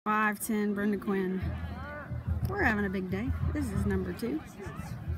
510 Brenda Quinn. We're having a big day. This is number 2.